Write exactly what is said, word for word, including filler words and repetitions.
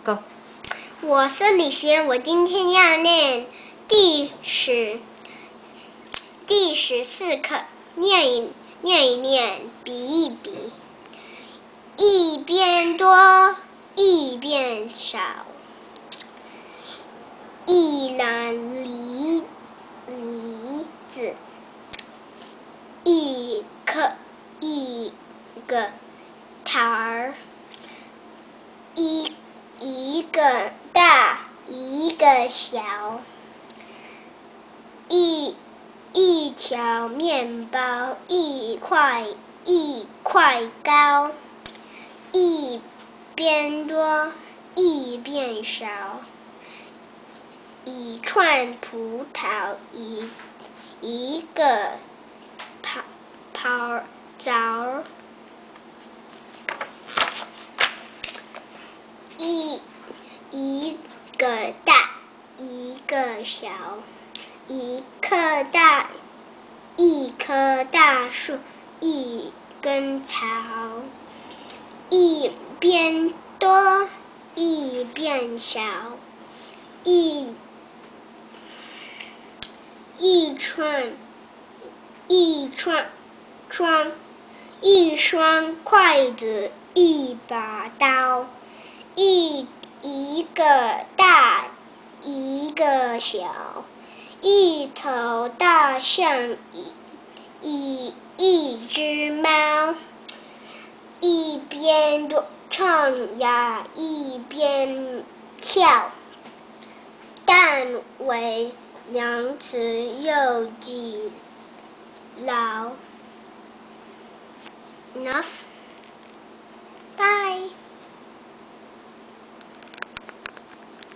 Go。 我是李轩，我今天要念第十第十四课，念一念一念，比一比，一边多，一边少，一篮梨梨子，一颗一个桃儿，一一个大，一个小，一一条面包，一块一块糕，一边多，一边少，一串葡萄，一一个泡泡枣，一一个大，一个小，一棵大，一棵大树，一根草，一边多，一边少，一一串一串双一双筷子，一把刀，一一个大，一个小，一头大象，一一一只猫，一边唱呀一边跳，但为两词又记牢。Enough. Bye.